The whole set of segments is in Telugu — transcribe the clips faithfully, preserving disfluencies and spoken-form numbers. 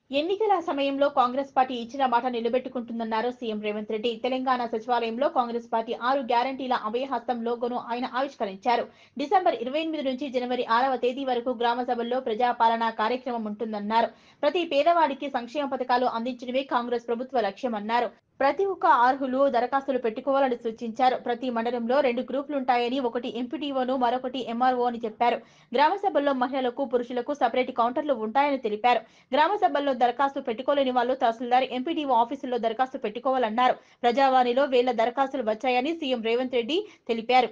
ఎన్నికల సమయంలో కాంగ్రెస్ పార్టీ ఇచ్చిన మాట నిలబెట్టుకుంటుందన్నారు సీఎం రేవంత్ రెడ్డి. తెలంగాణ సచివాలయంలో కాంగ్రెస్ పార్టీ ఆరు గ్యారంటీల అభయహస్తం లోగోను ఆయన ఆవిష్కరించారు. డిసెంబర్ ఇరవై ఎనిమిది నుంచి జనవరి ఆరవ తేదీ వరకు గ్రామ సభల్లో ప్రజాపాలన కార్యక్రమం ఉంటుందన్నారు. ప్రతి పేదవాడికి సంక్షేమ పథకాలు అందించడమే కాంగ్రెస్ ప్రభుత్వ లక్ష్యమన్నారు. ప్రతి ఒక్క అర్హులు దరఖాస్తులు పెట్టుకోవాలని సూచించారు. ప్రతి మండలంలో రెండు గ్రూపులుంటాయని, ఒకటి ఎంపీటీఓను, మరొకటి ఎంఆర్ఓ అని చెప్పారు. గ్రామ సభల్లో మహిళలకు, పురుషులకు సపరేట్ కౌంటర్లు ఉంటాయని తెలిపారు. గ్రామ సభల్లో దరఖాస్తు పెట్టుకోలేని వాళ్ళు తహసీల్దార్, ఎంపీడీఓ ఆఫీసుల్లో దరఖాస్తు పెట్టుకోవాలన్నారు. ప్రజావాణిలో వేల దరఖాస్తులు వచ్చాయని సీఎం రేవంత్ రెడ్డి తెలిపారు.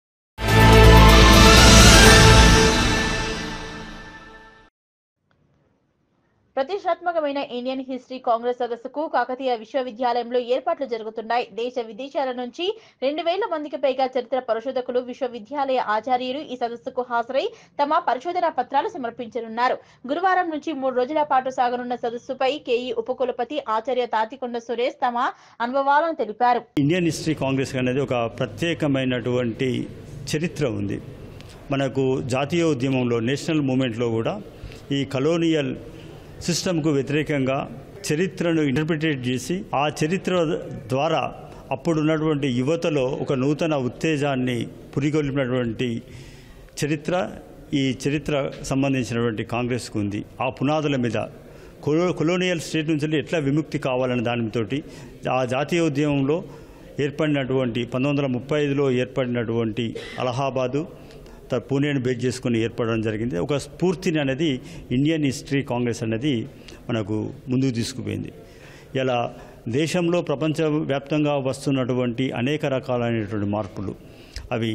ప్రతిష్టాత్మకమైన ఇండియన్ హిస్టరీ కాంగ్రెస్ సదస్సుకు కాకతీయ విశ్వవిద్యాలయంలో ఏర్పాట్లు జరుగుతున్నాయి. దేశ విదేశాల నుంచి రెండు వేల మందికి పైగా చరిత్ర పరిశోధకులు, విశ్వవిద్యాలయ ఆచార్యులు ఈ సదస్సుకు హాజరై తమ పరిశోధనా పత్రాలు సమర్పించనున్నారు. గురువారం నుంచి మూడు రోజుల పాటు సాగనున్న సదస్సుపై కేఈ ఉపకులపతి ఆచార్య తాతికొండ సురేష్ తమ అనుభవాలను తెలిపారు. ఇండియన్ హిస్టరీ కాంగ్రెస్ అనేది ఒక ప్రత్యేకమైనటువంటి చరిత్ర ఉంది. మనకు జాతీయ ఉద్యమంలో, నేషనల్ మూమెంట్లో కూడా ఈ కలోనియల్ సిస్టమ్కు వ్యతిరేకంగా చరిత్రను ఇంటర్ప్రిటేట్ చేసి ఆ చరిత్ర ద్వారా అప్పుడున్నటువంటి యువతలో ఒక నూతన ఉత్తేజాన్ని పురికొల్పినటువంటి చరిత్ర ఈ చరిత్ర సంబంధించినటువంటి కాంగ్రెస్కు ఉంది. ఆ పునాదుల మీద కొలో కొలోనియల్ స్టేట్ నుంచి ఎట్లా విముక్తి కావాలనే దానితోటి ఆ జాతీయ ఉద్యమంలో ఏర్పడినటువంటి పంతొమ్మిది వందల ముప్పై ఐదులో ఏర్పడినటువంటి అలహాబాదు పూణేను బేస్ చేసుకుని ఏర్పడడం జరిగింది. ఒక స్ఫూర్తిని అనేది ఇండియన్ హిస్టరీ కాంగ్రెస్ అనేది మనకు ముందుకు తీసుకుపోయింది. ఇలా దేశంలో ప్రపంచవ్యాప్తంగా వస్తున్నటువంటి అనేక రకాలైనటువంటి మార్పులు, అవి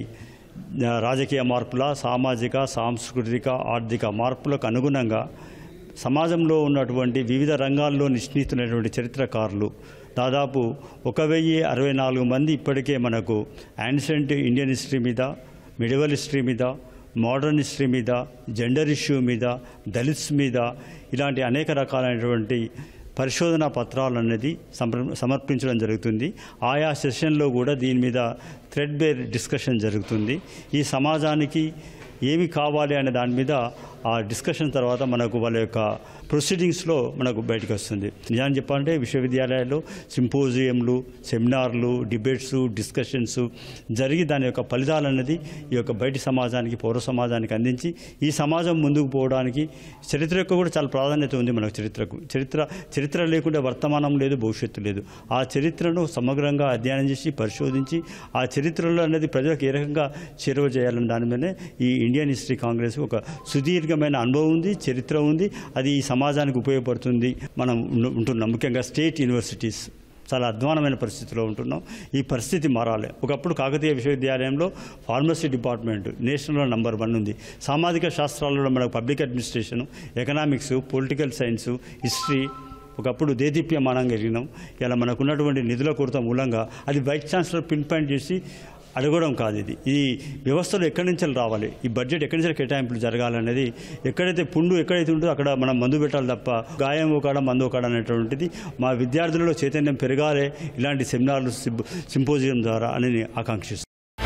రాజకీయ మార్పుల, సామాజిక, సాంస్కృతిక, ఆర్థిక మార్పులకు అనుగుణంగా సమాజంలో ఉన్నటువంటి వివిధ రంగాల్లో నిష్ణితులైనటువంటి చరిత్రకారులు దాదాపు ఒక వెయ్యి అరవై నాలుగు మంది ఇప్పటికే మనకు యాన్షియంట్ ఇండియన్ హిస్టరీ మీద, మిడివల్ హిస్టరీ మీద, మోడర్న్ హిస్టరీ మీద, జెండర్ ఇష్యూ మీద, దళిత్స్ మీద ఇలాంటి అనేక రకాలైనటువంటి పరిశోధనా పత్రాలు అనేది సమర్పించడం జరుగుతుంది. ఆయా సెషన్లో కూడా దీని మీద థ్రెడ్ బేర్ డిస్కషన్ జరుగుతుంది. ఈ సమాజానికి ఏమి కావాలి అనే దాని మీద ఆ డిస్కషన్ తర్వాత మనకు వాళ్ళ యొక్క ప్రొసీడింగ్స్లో మనకు బయటకు వస్తుంది. నిజాన్ని చెప్పాలంటే విశ్వవిద్యాలయాల్లో సింపోజియంలు, సెమినార్లు, డిబేట్స్, డిస్కషన్స్ జరిగి దాని యొక్క ఫలితాలు అనేది ఈ యొక్క బయటి సమాజానికి, పౌర సమాజానికి అందించి ఈ సమాజం ముందుకు పోవడానికి చరిత్ర యొక్క కూడా చాలా ప్రాధాన్యత ఉంది. మనకు చరిత్రకు చరిత్ర చరిత్ర లేకుంటే వర్తమానం లేదు, భవిష్యత్తు లేదు. ఆ చరిత్రను సమగ్రంగా అధ్యయనం చేసి పరిశోధించి ఆ చరిత్రలో అనేది ప్రజలకు ఏ రకంగా చేరువ చేయాలని దాని మీదనే ఈ ఇండియన్ హిస్టరీ కాంగ్రెస్ ఒక సుదీర్ఘమైన అనుభవం ఉంది, చరిత్ర ఉంది. అది ఈ సమాజానికి ఉపయోగపడుతుంది. మనం ఉంటున్నాం, ముఖ్యంగా స్టేట్ యూనివర్సిటీస్ చాలా అధ్వానమైన పరిస్థితిలో ఉంటున్నాం. ఈ పరిస్థితి మారాలి. ఒకప్పుడు కాకతీయ విశ్వవిద్యాలయంలో ఫార్మసీ డిపార్ట్మెంట్ నేషనల్లో నంబర్ వన్ ఉంది. సామాజిక శాస్త్రాలలో మనకు public administration, economics, political science, history ఒకప్పుడు దేదీప్యమానంగా ఎరిగినాం. ఇలా మనకున్నటువంటి నిధుల కొరత మూలంగా అది వైస్ ఛాన్సలర్ పిన్ పాయింట్ చేసి అడగడం కాదు. ఇది ఈ వ్యవస్థలో ఎక్కడి నుంచి రావాలి, ఈ బడ్జెట్ ఎక్కడి నుంచి కేటాయింపులు జరగాలనేది, ఎక్కడైతే పుండు ఎక్కడైతే ఉంటుందో అక్కడ మనం మందు పెట్టాలి తప్ప గాయం ఒకడ మందు ఒకడ అనేటువంటిది మా విద్యార్థులలో చైతన్యం పెరగాలి ఇలాంటి సెమినార్లు, సింపోజియం ద్వారా అని ఆకాంక్షిస్తున్నాను.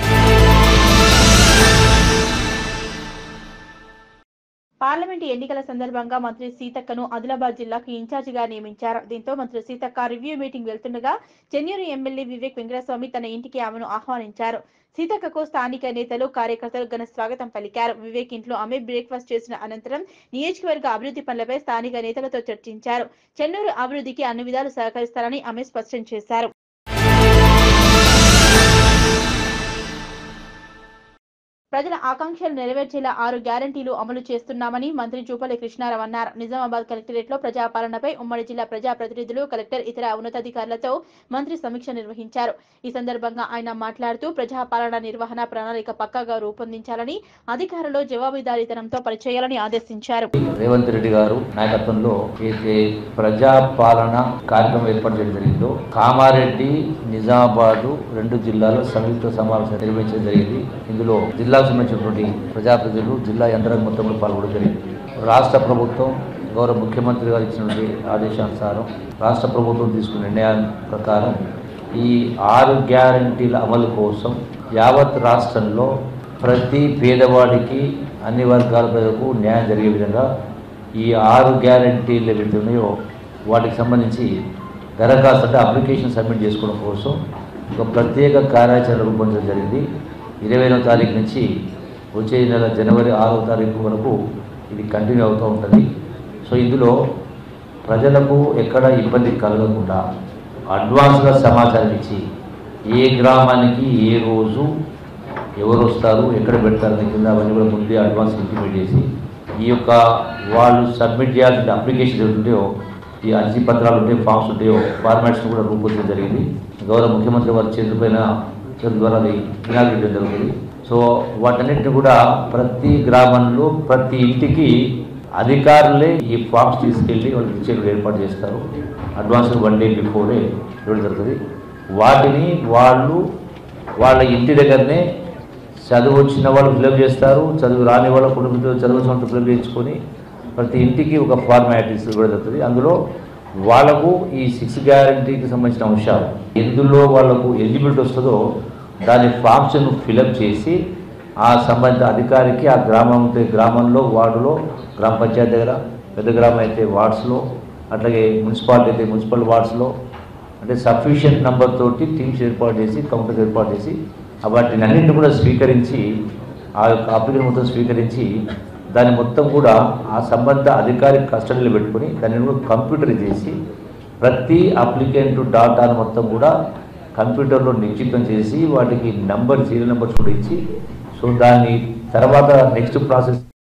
పార్లమెంటు ఎన్నికల సందర్భంగా మంత్రి సీతక్కను ఆదిలాబాద్ జిల్లాకు ఇన్ఛార్జిగా నియమించారు. దీంతో మంత్రి సీతక్క రివ్యూ మీటింగ్ వెళ్తుండగా చెన్నూరు ఎమ్మెల్యే వివేక్ వెంకటస్వామి తన ఇంటికి ఆమెను ఆహ్వానించారు. సీతక్కకు స్థానిక నేతలు, కార్యకర్తలు ఘన స్వాగతం పలికారు. వివేక్ ఇంట్లో ఆమె బ్రేక్ఫాస్ట్ చేసిన అనంతరం నియోజకవర్గ అభివృద్ధి పనులపై స్థానిక నేతలతో చర్చించారు. చెన్నూరు అభివృద్ధికి అన్ని విధాలు సహకరిస్తారని ఆమె స్పష్టం చేశారు. ప్రజల ఆకాంక్షలు నెరవేర్చేలా ఆరు గ్యారంటీలు అమలు చేస్తున్నామని మంత్రి జూపల్లి కృష్ణారావు అన్నారు. నిజామాబాద్ కలెక్టరేట్ లో ప్రజాపాలనపై ఉమ్మడి జిల్లా ప్రజాప్రతినిధులు, కలెక్టర్, ఇతర ఉన్నతాధికారులతో మంత్రి సమీక్ష నిర్వహించారు. ఈ సందర్భంగా ఆయన మాట్లాడుతూ ప్రజాపాలన నిర్వహణ ప్రణాళిక పక్కాగా రూపొందించాలని, అధికారులు జవాబుదారీతనంతో పనిచేయాలని ఆదేశించారు. రేవంత్ రెడ్డి గారు నాయకత్వంలో అయితే ప్రజాపాలన కార్యక్రమం ఏర్పాటు చేయడం జరిగిందో కామారెడ్డి, నిజామాబాద్ రెండు జిల్లాలో సంయుక్త సమావేశం నిర్వహించడం జరిగింది. ఇందులో జిల్లా సంబంధించినటువంటి ప్రజాప్రతినిధులు, జిల్లా యంత్రాంగం మొత్తం కూడా పాల్గొనడం జరిగింది. రాష్ట్ర ప్రభుత్వం గౌరవ ముఖ్యమంత్రి గారు ఇచ్చినటువంటి ఆదేశానుసారం రాష్ట్ర ప్రభుత్వం తీసుకున్న నిర్ణయాల ప్రకారం ఈ ఆరు గ్యారంటీల అమలు కోసం యావత్ రాష్ట్రంలో ప్రతి పేదవాడికి, అన్ని వర్గాల ప్రజలకు న్యాయం జరిగే విధంగా ఈ ఆరు గ్యారంటీలు ఏవైతే ఉన్నాయో వాటికి సంబంధించి దరఖాస్తు అంటే అప్లికేషన్ సబ్మిట్ చేసుకోవడం కోసం ఒక ప్రత్యేక కార్యాచరణ రూపొందించడం జరిగింది. ఇరవైనవ తారీఖు నుంచి వచ్చే నెల జనవరి ఆరవ తారీఖు వరకు ఇది కంటిన్యూ అవుతూ ఉంటుంది. సో ఇందులో ప్రజలకు ఎక్కడ ఇబ్బంది కలగకుండా అడ్వాన్స్గా సమాచారం ఇచ్చి ఏ గ్రామానికి ఏ రోజు ఎవరు వస్తారు ఎక్కడ పెడతారని కింద అవన్నీ కూడా ముందే అడ్వాన్స్ ఇంటిమేట్ చేసి ఈ యొక్క వాళ్ళు సబ్మిట్ చేయాల్సిన అప్లికేషన్ ఉంటాయో ఈ అర్జీ పత్రాలు ఉంటాయో ఫామ్స్ ఉంటాయో ఫార్మాట్స్ని కూడా రూపొందించడం జరిగింది. గౌరవ ముఖ్యమంత్రి వారి చేతుల పైన చేతుల ద్వారా అది ఇనాగ్రేట్ జరుగుతుంది. సో వాటన్నిటిని కూడా ప్రతి గ్రామంలో ప్రతి ఇంటికి అధికారులే ఈ ఫామ్స్ తీసుకెళ్ళి వాళ్ళు ఇచ్చేది ఏర్పాటు చేస్తారు. అడ్వాన్స్ వన్ డే బిఫోరే ఇవ్వడం జరుగుతుంది. వాటిని వాళ్ళు వాళ్ళ ఇంటి దగ్గరనే చదువు వచ్చిన వాళ్ళు ఫిలప్ చేస్తారు, చదువు రాని వాళ్ళ కుటుంబంతో చదువు వచ్చిన ఫిలప్ చేయించుకొని ప్రతి ఇంటికి ఒక ఫార్మాలిటీస్ ఇవ్వడం జరుగుతుంది. అందులో వాళ్ళకు ఈ సిక్స్ గ్యారంటీకి సంబంధించిన అంశాలు ఎందులో వాళ్ళకు ఎలిజిబిలిటీ వస్తుందో దాని ఫామ్స్ను ఫిలప్ చేసి ఆ సంబంధిత అధికారికి ఆ గ్రామం గ్రామంలో వార్డులో గ్రామ పంచాయతీ దగ్గర, పెద్ద గ్రామం అయితే వార్డ్స్లో, అట్లాగే మున్సిపాలిటీ అయితే మున్సిపల్ వార్డ్స్లో అంటే సఫిషియెంట్ నెంబర్ తోటి టీమ్స్ ఏర్పాటు చేసి కౌంటర్స్ ఏర్పాటు చేసి వాటిని అన్నింటినీ కూడా స్వీకరించి ఆ యొక్క అప్లికేషన్ మొత్తం స్వీకరించి దాన్ని మొత్తం కూడా ఆ సంబంధ అధికారి కస్టడీలో పెట్టుకొని దాన్ని కూడా కంప్యూటర్ చేసి ప్రతి అప్లికెంట్ డాటాను మొత్తం కూడా కంప్యూటర్లో నిశ్చితం చేసి వాటికి నంబర్ సీరియల్ నెంబర్స్ కూడా ఇచ్చి సో దాని తర్వాత నెక్స్ట్ ప్రాసెస్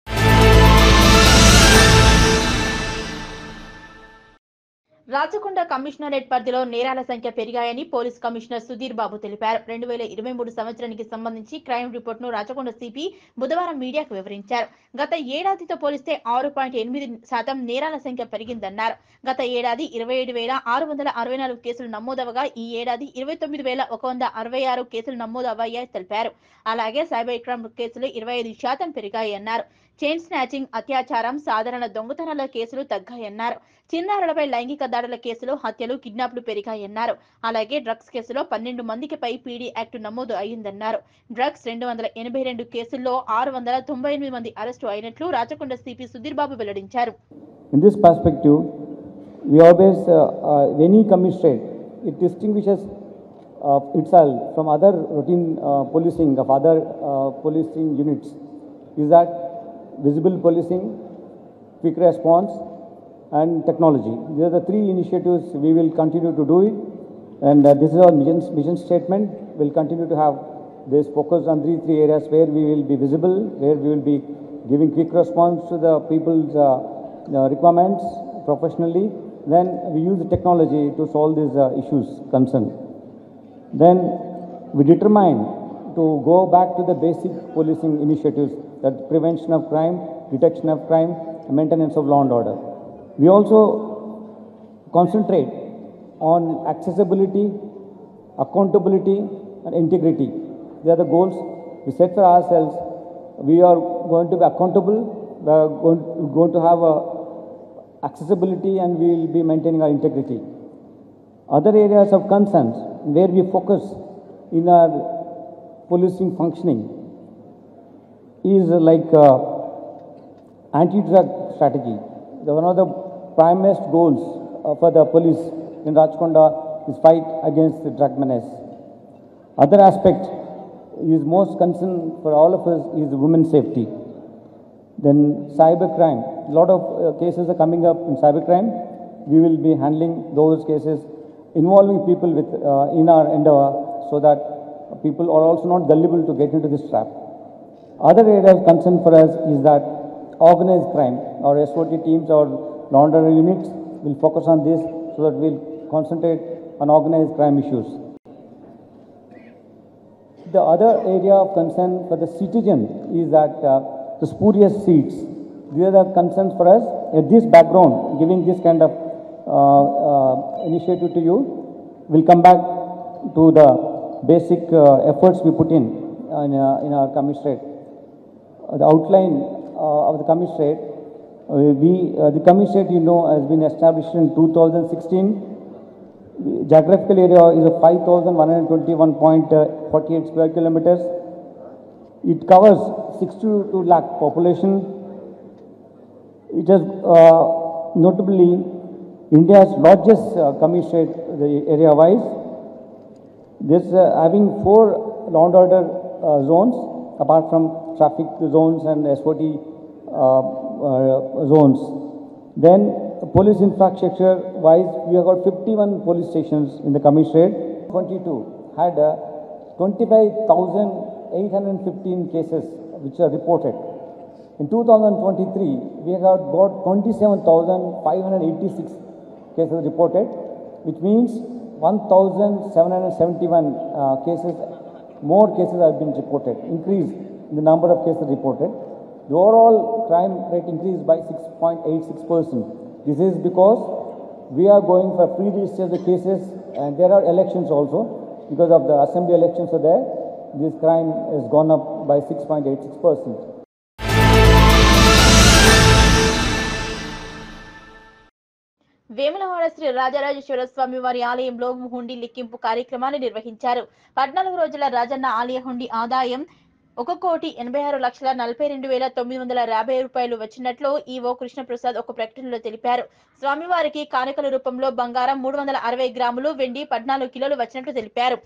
రాచకొండ కమిషనరేట్ పరిధిలో నేరాల సంఖ్య పెరిగాయని పోలీస్ కమిషనర్ సుధీర్ బాబు తెలిపారు. రెండు వేల ఇరవై మూడు సంవత్సరానికి సంబంధించి క్రైమ్ రిపోర్ట్ ను రాచకొండ సిపి బుధవారం మీడియాకు వివరించారు. గత ఏడాదితో పోలిస్తే ఆరు పాయింట్ ఎనిమిది శాతం నేరాల సంఖ్య పెరిగిందన్నారు. గత ఏడాది ఇరవై ఏడు వేల ఆరు వందల అరవై నాలుగు కేసులు నమోదవగా ఈ ఏడాది ఇరవై తొమ్మిది వేల ఒక వంద అరవై ఆరు కేసులు నమోదవయ్యాయి తెలిపారు. అలాగే సైబర్ క్రైమ్ కేసులు ఇరవై ఐదు శాతం పెరిగాయన్నారు. చైన్ స్నాచింగ్, అత్యాచారం, సాధారణ దొంగతనాల కేసులు తగ్గాయన్నారు. చిన్నారులపై లైంగిక దాడుల కేసులు, హత్యలు, కిడ్నాప్లు పెరిగాయన్నారు. అలాగే డ్రగ్స్ కేసులో పన్నెండు మందికి పై పీడీ యాక్ట్ నమోదు అయ్యిందన్నారు. డ్రగ్స్ రెండు వందల ఎనభై రెండు కేసుల్లో ఆరు వందల తొంభై ఎనిమిది మంది అరెస్టు అయినట్లు రాచకొండ సిపి సుధీర్ బాబు వెల్లడించారు. In this perspective, we always uh, uh, any commissionerate it distinguishes uh, itself from other routine uh, policing of other uh, policing units is that visible policing, quick response, and technology. These are the three initiatives we will continue to do it, and uh, this is our mission, mission statement. We'll continue to have this focus on three three areas where we will be visible, where we will be giving quick response to the people's uh, uh, requirements professionally. Then we use the technology to solve these uh, issues concerned. Then we determine to go back to the basic policing initiatives, that prevention of crime, detection of crime, and maintenance of law and order. We also concentrate on accessibility, accountability, and integrity. They are the goals we set for ourselves. We are going to be accountable, we are going, going to have a accessibility, and we will be maintaining our integrity. Other areas of concerns where we focus in our policing functioning is like uh, anti-drug strategy. The one of the primest goals uh, for the police in Rajkonda is fight against the drug menace. Other aspect is most concern for all of us is women's safety. Then cyber crime. A lot of uh, cases are coming up in cyber crime. We will be handling those cases involving people with uh, in our endeavor so that people are also not gullible to get into this trap. Other area of concern for us is that organized crime. Our S O T teams, our law and order units will focus on this so that we'll concentrate on organized crime issues. The other area of concern for the citizen is that uh, the spurious seats. These are the concerns for us. At this background, giving this kind of uh, uh, initiative to you, we'll come back to the basic uh, efforts we put in in, uh, in our commissariat. Uh, the outline uh, of the commissariat, uh, we uh, the commissariat, you know, has been established in two thousand sixteen. Geographical area is a five thousand one hundred twenty-one point four eight square kilometers. It covers sixty-two lakh population. It is uh, notably India's largest uh, commissariat area-wise. This uh, having four law and order uh, zones apart from traffic zones and S O T uh, uh, zones. Then police infrastructure-wise, we have got fifty-one police stations in the commissariat. twenty-two had uh, twenty-five thousand eight hundred fifteen cases which are reported. In two thousand twenty-three, we have got twenty-seven thousand five hundred eighty-six cases reported, which means one thousand seven hundred seventy-one uh, cases, more cases have been reported, increase in the number of cases reported. The overall crime rate increased by six point eight six percent. This is because we are going for pre-register of the cases, and there are elections also. Because of the assembly elections are there, this crime has gone up by six point eight six percent. Vemulawada Shri Rajarajeshwara Swamy వారి ఆలయంలో హుండీ లెక్కింపు కార్యక్రమాన్ని నిర్వహించారు. పద్నాలుగు రోజుల రాజన్న ఆలయ హుండీ ఆదాయం ఒక కోటి ఎనభై ఆరు లక్షల నలభై రెండు వేల తొమ్మిది వందల యాభై రూపాయలు వచ్చినట్లు ఈవో కృష్ణప్రసాద్ ఒక ప్రకటనలో తెలిపారు. స్వామివారికి కానుకల రూపంలో బంగారం మూడు వందల అరవై గ్రాములు, వెండి పద్నాలుగు కిలోలు వచ్చినట్లు తెలిపారు.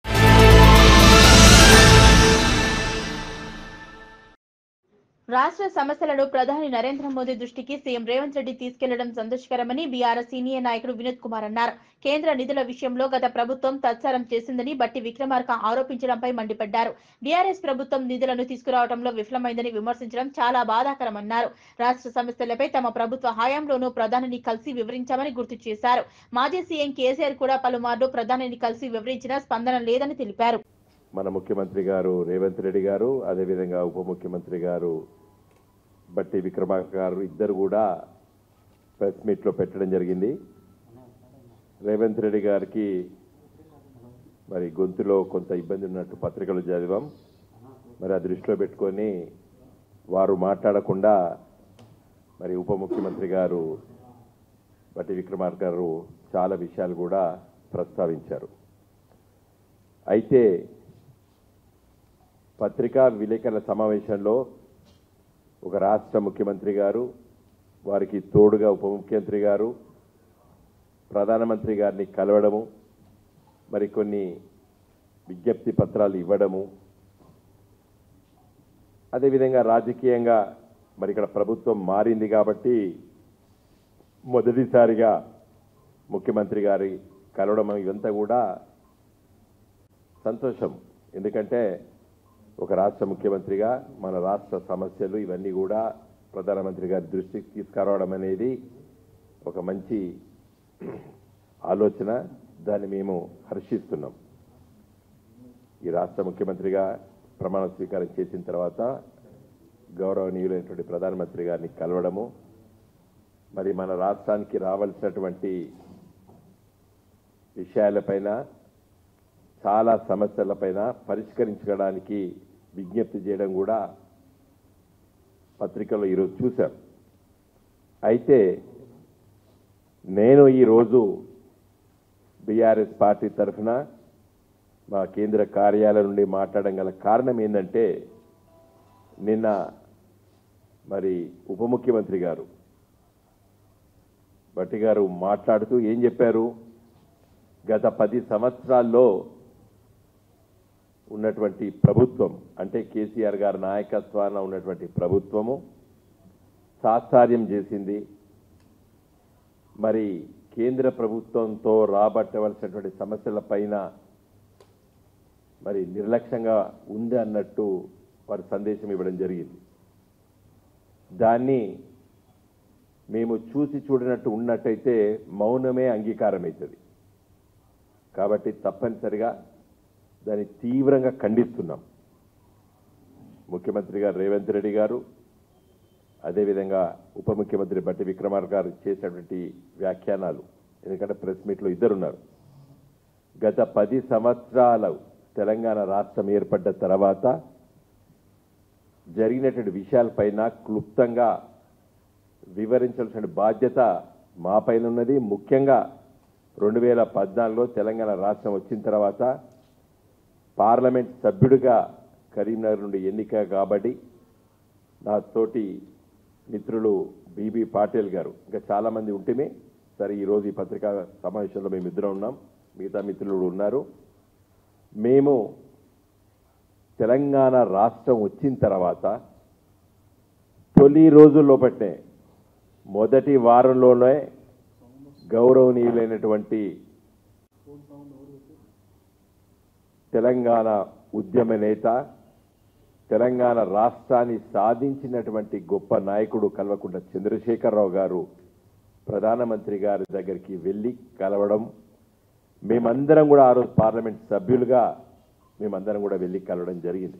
రాష్ట్ర సమస్యలను ప్రధాని నరేంద్ర మోదీ దృష్టికి సీఎం రేవంత్ రెడ్డి తీసుకెళ్లడం సంతోషకరమని బీఆర్ఎస్ సీనియర్ నాయకుడు వినోద్ కుమార్ అన్నారు. కేంద్ర నిధుల విషయంలో గత ప్రభుత్వం తత్సరం చేసిందని బట్టి విక్రమార్క ఆరోపించడంపై మండిపడ్డారు. బీఆర్ఎస్ ప్రభుత్వం నిధులను తీసుకురావడంలో విఫలమైందని విమర్శించడం చాలా బాధాకరమన్నారు. రాష్ట్ర సమస్యలపై తమ ప్రభుత్వ హయాంలోనూ ప్రధానిని కలిసి వివరించామని గుర్తు చేశారు. మాజీ సీఎం కేసీఆర్ కూడా పలుమార్లు ప్రధానిని కలిసి వివరించినా స్పందన లేదని తెలిపారు. మన ముఖ్యమంత్రి గారు రేవంత్ రెడ్డి గారు, అదేవిధంగా ఉప ముఖ్యమంత్రి గారు బట్టి విక్రమార్క గారు ఇద్దరు కూడా ప్రెస్ మీట్లో పెట్టడం జరిగింది. రేవంత్ రెడ్డి గారికి మరి గొంతులో కొంత ఇబ్బంది ఉన్నట్టు పత్రికలు చదివాం. మరి ఆ దృష్టిలో పెట్టుకొని వారు మాట్లాడకుండా మరి ఉప ముఖ్యమంత్రి గారు బట్టి విక్రమార్క గారు చాలా విషయాలు కూడా ప్రస్తావించారు. అయితే పత్రికా విలేకరుల సమావేశంలో ఒక రాష్ట్ర ముఖ్యమంత్రి గారు, వారికి తోడుగా ఉప ముఖ్యమంత్రి గారు ప్రధానమంత్రి గారిని కలవడము, మరికొన్ని విజ్ఞప్తి పత్రాలు ఇవ్వడము, అదేవిధంగా రాజకీయంగా మరి ఇక్కడ ప్రభుత్వం మారింది కాబట్టి మొదటిసారిగా ముఖ్యమంత్రి గారి కలవడం ఇదంతా కూడా సంతోషం. ఎందుకంటే ఒక రాష్ట్ర ముఖ్యమంత్రిగా మన రాష్ట్ర సమస్యలు ఇవన్నీ కూడా ప్రధానమంత్రి గారి దృష్టికి తీసుకురావడం అనేది ఒక మంచి ఆలోచన. దాన్ని మేము హర్షిస్తున్నాం. ఈ రాష్ట్ర ముఖ్యమంత్రిగా ప్రమాణ స్వీకారం చేసిన తర్వాత గౌరవనీయులైనటువంటి ప్రధానమంత్రి గారిని కలవడము, మరి మన రాష్ట్రానికి రావాల్సినటువంటి విషయాలపైన, చాలా సమస్యలపైన పరిష్కరించడానికి విజ్ఞప్తి చేయడం కూడా పత్రికలో ఈరోజు చూశాం. అయితే నేను ఈరోజు బీఆర్ఎస్ పార్టీ తరఫున మా కేంద్ర కార్యాలయం నుండి మాట్లాడడం గల కారణం ఏంటంటే, నిన్న మరి ఉప ముఖ్యమంత్రి గారు బట్టి గారు మాట్లాడుతూ ఏం చెప్పారు, గత పది సంవత్సరాల్లో ఉన్నటువంటి ప్రభుత్వం అంటే కేసీఆర్ గారి నాయకత్వాన ఉన్నటువంటి ప్రభుత్వము సాత్సార్యం చేసింది. మరి కేంద్ర ప్రభుత్వంతో రాబట్టవలసినటువంటి సమస్యల పైన మరి నిర్లక్ష్యంగా ఉంది అన్నట్టు వారి సందేశం ఇవ్వడం జరిగింది. దాన్ని మేము చూసి చూడనట్టు ఉన్నట్టయితే మౌనమే అంగీకారం అవుతుంది. కాబట్టి తప్పనిసరిగా దాన్ని తీవ్రంగా ఖండిస్తున్నాం. ముఖ్యమంత్రి గారు రేవంత్ రెడ్డి గారు, అదేవిధంగా ఉప ముఖ్యమంత్రి బట్టి విక్రమార్క గారు చేసినటువంటి వ్యాఖ్యానాలు, ఎందుకంటే ప్రెస్ మీట్లో ఇద్దరున్నారు. గత పది సంవత్సరాలు తెలంగాణ రాష్ట్రం ఏర్పడ్డ తర్వాత జరిగినటువంటి విషయాలపైన క్లుప్తంగా వివరించాల్సిన బాధ్యత మా పైన ఉన్నది. ముఖ్యంగా రెండు వేల పద్నాలుగులో తెలంగాణ రాష్ట్రం వచ్చిన తర్వాత పార్లమెంట్ సభ్యుడిగా కరీంనగర్ నుండి ఎన్నిక కాబట్టి నా తోటి మిత్రులు బీబీ పాటిల్ గారు, ఇంకా చాలామంది ఉంటేనే సరే ఈరోజు ఈ పత్రికా సమావేశంలో మేము ఇద్దరం ఉన్నాం, మిగతా మిత్రులు ఉన్నారు. మేము తెలంగాణ రాష్ట్రం వచ్చిన తర్వాత తొలి రోజుల్లోపట్నే మొదటి వారంలోనే గౌరవనీయులైనటువంటి తెలంగాణ ఉద్యమ నేత, తెలంగాణ రాష్ట్రాన్ని సాధించినటువంటి గొప్ప నాయకుడు కల్వకుంట్ల చంద్రశేఖరరావు గారు ప్రధానమంత్రి గారి దగ్గరికి వెళ్ళి కలవడం, మేమందరం కూడా ఆ రోజు పార్లమెంట్ సభ్యులుగా మేమందరం కూడా వెళ్ళి కలవడం జరిగింది.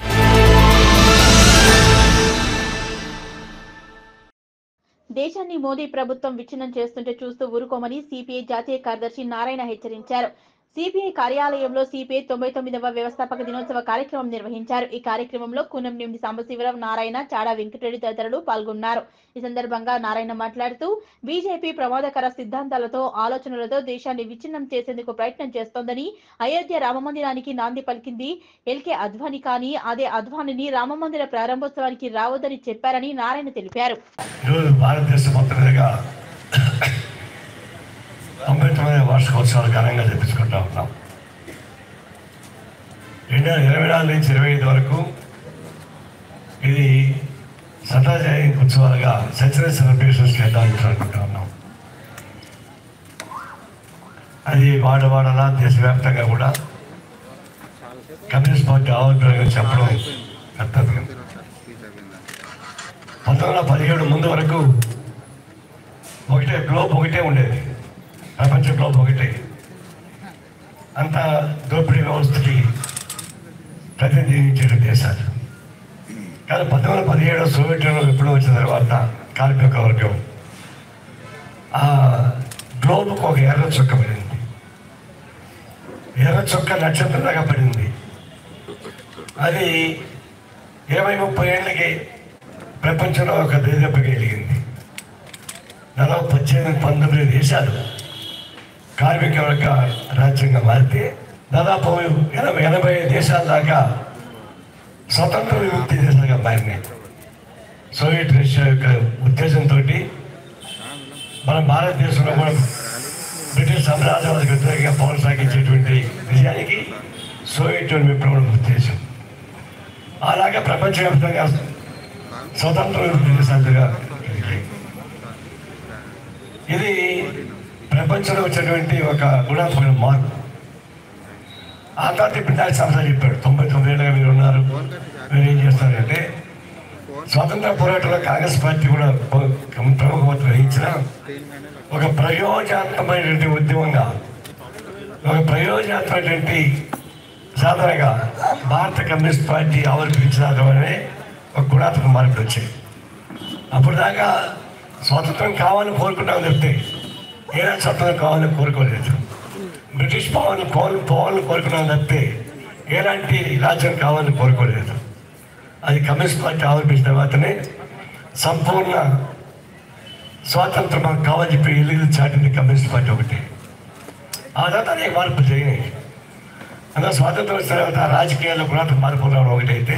దేశాన్ని మోదీ ప్రభుత్వం విచ్ఛిన్నం చేస్తుంటే చూస్తూ ఊరుకోమని సిపిఐ జాతీయ కార్యదర్శి నారాయణ హెచ్చరించారు. సిపిఐ కార్యాలయంలో సిపిఐ తొంభై తొమ్మిదవ వ్యవస్థాపక దినోత్సవ కార్యక్రమం నిర్వహించారు. ఈ కార్యక్రమంలో కూనంనేని సాంబశివరావు, నారాయణ, చాడా వెంకటరెడ్డి తదితరులు పాల్గొన్నారు. ఈ సందర్భంగా నారాయణ మాట్లాడుతూ బీజేపీ ప్రమాదకర సిద్ధాంతాలతో, ఆలోచనలతో దేశాన్ని విచ్ఛిన్నం చేసేందుకు ప్రయత్నం చేస్తోందని, అయోధ్య రామమందిరానికి నాంది పలికింది ఎల్కే అద్వానీ కానీ అదే అద్వానీని రామమందిర ప్రారంభోత్సవానికి రావద్దని చెప్పారని నారాయణ తెలిపారు. తొంభై తొమ్మిది వార్షికోత్సవాలు ఘనంగా చెప్పించుకుంటా ఉన్నాం. రెండు వేల ఇరవై నాలుగు నుంచి ఇరవై ఐదు వరకు ఇది శత జయంతి ఉత్సవాలుగా సెంచరీ సెలబ్రేషన్స్ చేద్దామనుకుంటా ఉన్నాం. అది వాడవాడలా దేశవ్యాప్తంగా కూడా కమ్యూనిస్ట్ పార్టీ ఆవిర్భావం చెప్పడం కర్తవ్యం. పంతొమ్మిది వందల పదిహేడు ముందు వరకు ఒకటే గ్లోబ్ ఒకటే ఉండేది, ప్రపంచ గ్లోబ్ ఒకటే. అంత దోపిడీ వ్యవస్థకి ప్రతినిధించే దేశాలు. కానీ పంతొమ్మిది వందల పదిహేడు సోవియట్ యూనియన్ ఎప్పుడో వచ్చిన తర్వాత కార్మిక వర్గం ఆ గ్లోబ్కు ఒక ఎర్ర చుక్క పడింది. ఎర్ర చుక్క నక్షత్రంలాగా పడింది. అది ఇరవై ముప్పై ఏళ్ళకి ప్రపంచంలో ఒక దెబ్బగలిగింది. దాదాపు పద్దెనిమిది పంతొమ్మిది దేశాలు కార్మిక వర్గ రాజ్యంగా మారితే దాదాపు ఎనభై ఎనభై దేశాల దాకా స్వతంత్ర విముక్తి దేశాలుగా మారినాయి. సోవియట్ రష్యా యొక్క ఉద్దేశంతో మన భారతదేశంలో కూడా బ్రిటిష్ సామ్రాజ్యాలకు వ్యతిరేకంగా పౌరులు సాగించేటువంటి విజయానికి సోవియట్ యూనియన్ విప్లవం ఉద్దేశం. అలాగే ప్రపంచవ్యాప్తంగా స్వతంత్ర విముక్తి దేశాలుగా ఇది ప్రపంచంలో వచ్చినటువంటి ఒక గుణాత్మక మార్పు. ఆ తర్వాత ఇప్పుడు నాకు సంస్థ చెప్పాడు, తొంభై తొమ్మిది ఏళ్ళగా మీరు ఉన్నారు, మీరు ఏం చేస్తారంటే స్వాతంత్ర పోరాటంలో కాంగ్రెస్ పార్టీ కూడా ప్రముఖ పాత్ర వహించిన ఒక ప్రయోజనాత్మకమైనటువంటి ఉద్యమంగా, ఒక ప్రయోజనాత్మకమైనటువంటి సాధనగా భారత కమ్యూనిస్ట్ పార్టీ ఆవిర్భవించడమే ఒక గుణాత్మక మార్పులు వచ్చాయి. అప్పుడు దాకా స్వాతంత్రం కావాలని కోరుకుంటామని చెప్తే ఏదైనా స్వతంత్రం కావాలని కోరుకోలేదు. బ్రిటిష్ పాలన కోరు పోవాలని కోరుకున్నామని చెప్తే ఎలాంటి రాజ్యం కావాలని కోరుకోలేదు. అది కమ్యూనిస్ట్ పార్టీ ఆవిర్భించిన తర్వాతనే సంపూర్ణ స్వాతంత్రం మనకు కావాలని చెప్పి ఇల్లు చాటింది కమ్యూనిస్ట్ పార్టీ ఒకటి. ఆ తర్వాత అనేక మార్పులు జరిగినాయి. అందులో స్వాతంత్రం వచ్చిన తర్వాత రాజకీయాల్లో గుణాత్మక మార్పులు రావడం ఒకటైతే,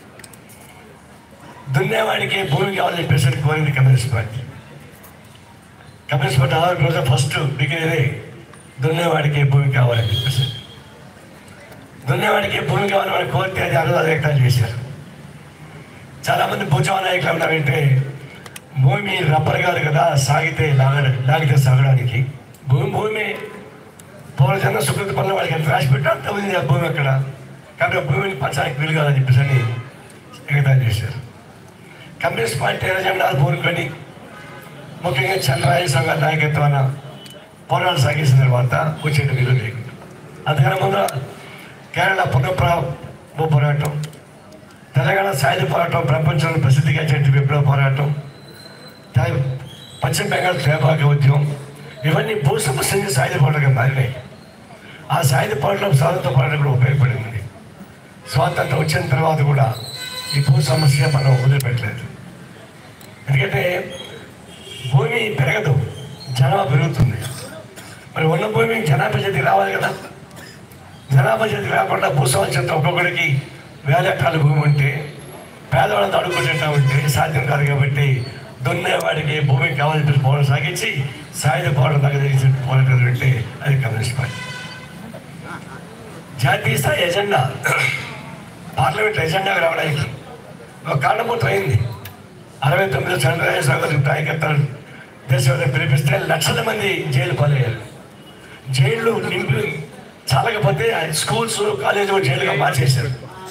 దున్నేవాడికి భూమి కావాలని చెప్పేసి కోరింది కమ్యూనిస్ట్ పార్టీ. కమ్యూనిస్ట్ పార్టీ ఆవిర్భవించిన ఫస్ట్ బిగినరే దున్నేవాడికి భూమి కావాలని చెప్పేసి, దున్నేవాడికి భూమి కావాలని కోరితే అది అనువాద వ్యక్తాలు చేశారు. చాలామంది భూజావ నాయకులు ఉన్నారంటే భూమి రబ్బర్ కాదు కదా, సాగితే లాగ లాగితే సాగడానికి. భూమి భూమి పూర్వజన్మ సుకృతి పనుల వాడికి ఎంత రాసి పెట్టా అంత ఉంది ఆ భూమి అక్కడ. కాబట్టి భూమిని పంచడానికి వీలు కాదని చెప్పేసి అని ఎగతాలు చేశారు. కమ్యూనిస్ట్ పార్టీ ఎజెండాలు పూనుకొని ముఖ్యంగా చంద్రరాయ సంఘ నాయకత్వాన పోరాటాలు సాగించిన తర్వాత వచ్చేట వీలు లేకుండా, అంతకన్నా ముందు కేరళ పునఃప్రా భూ పోరాటం, తెలంగాణ సాయుధ పోరాటం, ప్రపంచంలో ప్రసిద్ధిగాంచే విప్లవ పోరాటం, పశ్చిమ బెంగాల్ త్రేపాక ఉద్యమం, ఇవన్నీ భూ సమస్య సాయుధ పోరాటంగా మారినాయి. ఆ సాయుధ పోరాటం స్వాతంత్ర పోరాటం కూడా ఉపయోగపడింది. స్వాతంత్రం వచ్చిన తర్వాత కూడా ఈ భూ సమస్య మనం వదిలిపెట్టలేదు. ఎందుకంటే భూమి పెరగదు, జనాభా పెరుగుతుంది. మరి ఉన్న భూమి జనాభా చేతికి రావాలి కదా. జనాభా చేతికి రాకుండా భూ సమస్యతో ఒక్కొక్కడికి వేల ఎకరాల భూమి ఉంటే పేదవాళ్ళని అడుగుకుంటా ఉంటే సాధ్యం కాదు కాబట్టి దున్నేవాడికి భూమికి కావాల్సిన పోవడం సాగించి సాయుధ పోవడం దగ్గర తెలిసి పోరాటం అంటే అది కమ్యూనిస్ట్ పార్టీ. జాతీయ స్థాయి ఎజెండా పార్లమెంట్ ఎజెండాగా రావడానికి ఒక కారణమూర్తం అయింది. అరవై తొమ్మిది చంద్రబాబు స్వాగతం కార్యకర్తలు దేశంలో పిలిపిస్తే లక్షల మంది జైలు పాలయ్యారు. జైళ్ళు నింపి చాలకపోతే స్కూల్స్ కాలేజీలు జైలుగా మార్చేశారు.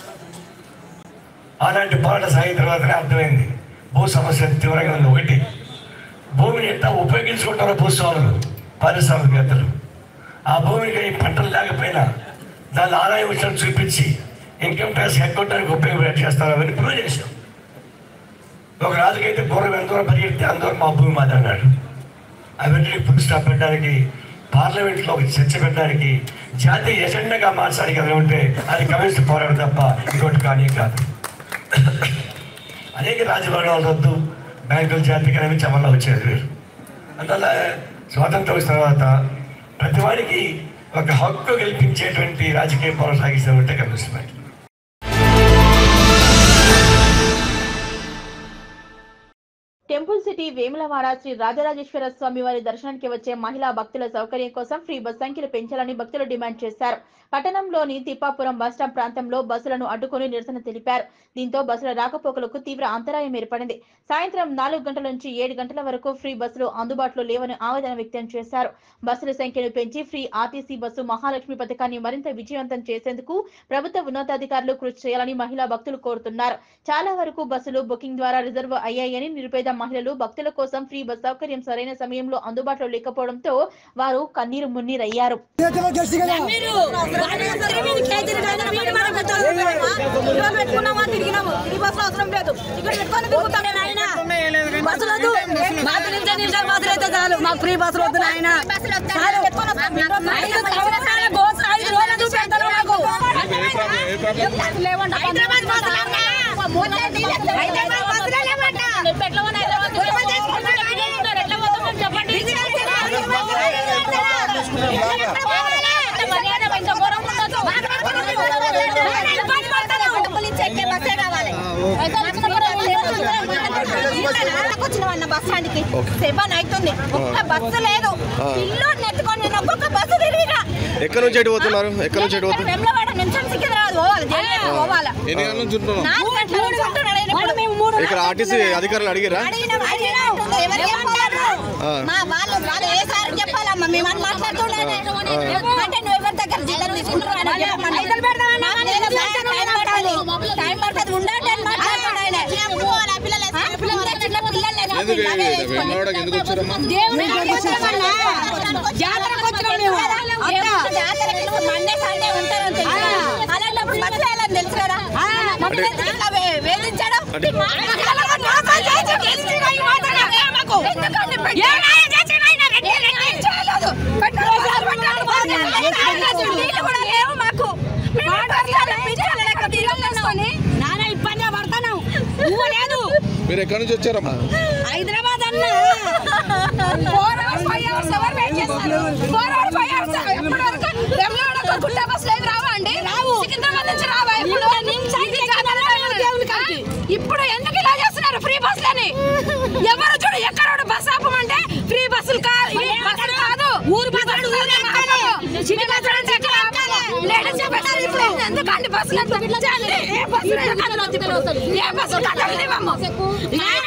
అలాంటి పోరాట సాగిన తర్వాతనే అర్థమైంది భూ సమస్య తీవ్రంగా ఉంది. ఒకటి, భూమిని ఎంత ఉపయోగించుకుంటారో భూస్వాములు పారిశ్రామికవేత్తలు ఆ భూమికి పంటలు లేకపోయినా దాని ఆదాయం విషయం చూపించి ఇన్కమ్ ట్యాక్స్ ఎక్కొట్టడానికి ఉపయోగపడే చేస్తారు. అవన్నీ ప్రూవ్ చేశాం. ఒక రాజుకైతే పూర్వం ఎంత దూరం పరిగెడితే అందరూ మా భూమి మాది అన్నాడు. అవన్నీ ఫుల్ స్టాప్ పెట్టడానికి పార్లమెంట్లో ఒక చర్చ పెట్టడానికి జాతీయ ఎజెండాగా మార్చడానికి అది ఉంటే అది కమ్యూనిస్ట్ పోరాటం తప్ప ఇంకోటి కానీ కాదు. అనేక రాజభవనాలు రద్దు, బ్యాంకుల జాతీయకరణ చమల్లో వచ్చేది వేరు. అందువల్ల స్వాతంత్రం వచ్చిన తర్వాత ప్రతి వాడికి ఒక హక్కు కల్పించేటువంటి రాజకీయ పోరాటం సాగిస్తామంటే communist party. Temple city Vemulawada Shri Rajarajeshwara Swamy వారి దర్శనానికి వచ్చే మహిళా భక్తుల సౌకర్యం కోసం ఫ్రీ బస్ సంఖ్యలు పెంచాలని భక్తులు డిమాండ్ చేశారు. పట్టణంలోని తిప్పాపురం బస్టాండ్ ప్రాంతంలో బస్సులను అడ్డుకుని నిరసన తెలిపారు. దీంతో బస్సుల రాకపోకలకు తీవ్ర అంతరాయం ఏర్పడింది. సాయంత్రం నాలుగు గంటల నుంచి ఏడు గంటల వరకు ఫ్రీ బస్సులు అందుబాటులో లేవని ఆవేదన వ్యక్తం చేశారు. బస్సుల సంఖ్యను పెంచి ఫ్రీ ఆర్టీసీ బస్సు మహాలక్ష్మి పథకాన్ని మరింత విజయవంతం చేసేందుకు ప్రభుత్వ ఉన్నతాధికారులు కృషి చేయాలని మహిళా భక్తులు కోరుతున్నారు. చాలా వరకు బస్సులు బుకింగ్ ద్వారా రిజర్వ్ అయ్యాయని, నిరుపేద మహిళలు భక్తుల కోసం ఫ్రీ బస్ సౌకర్యం సరైన సమయంలో అందుబాటులో లేకపోవడంతో వారు కన్నీరు మున్నీరయ్యారు. బస్ స్టాండ్ కి సెవెన్ అవుతుంది, ఒక్క బస్సు లేదు. ఇల్లు నెత్తుకొని ఒక్కొక్క బస్సు తిరిగిరా. ఎక్కడి నుంచి ఎటు పోతున్నారు? ఎక్కడి నుంచి ఎటు పోతున్నారు? వెమ్లవాడ నుంచి సికింద్రాబాద్ పోవాలి, జైలు పోవాలి. ఎన్ని గంటల నుంచి ఉంటున్నాం? నాలుగు గంటల నుంచి ఉంటున్నాడు. ఇక్కడ ఆర్టీసీ అధికారులు అడిగిరా? మా వాళ్ళు వాళ్ళు ఏ సార్ చెప్పాలమ్మా, మేము అని మాట్లాడుతున్నాను అంటే నువ్వు ఎవరి దగ్గర జిల్లా తీసుకుంటున్నావు టైం పడుతుంది ఉండండి అని మాట్లాడుతున్నాడు ఆయన. చిన్న పిల్లలు మండే సండే ఉంటారు, అలాంటప్పుడు బస్సులు వెళ్ళని తెలుసు కదా, వేధించడం నానా ఇబ్బంది పడతాను. లేదు మీరు ఎక్కడి నుంచి వచ్చారమ్మా? హైదరాబాద్ అన్న ఫోర్ అవర్స్ ఫైవ్ అవర్స్ ఎవరు వెయిట్ చేస్తారు? ఫోర్ అవర్స్ ఫైవ్ అవర్స్ ఎప్పటి వరకు వెమ్లవాడ గుట్ట బస్ లేదు రావా అండి? సికింద్రాబాద్ నుంచి రావా? ఇప్పుడు ఇప్పుడు ఎందుకు ఇలా చేస్తున్నారు ఫ్రీ బస్సులని? ఎవరు చూడు ఎక్కడ బస్ ఆపమంటే ఫ్రీ బస్సులు కాదు, కాదు ఊరు బస్సులు చిన్న బస్సులు ఎందుకండి బస్సులు ఏ బస్సులు ఏ బస్సులు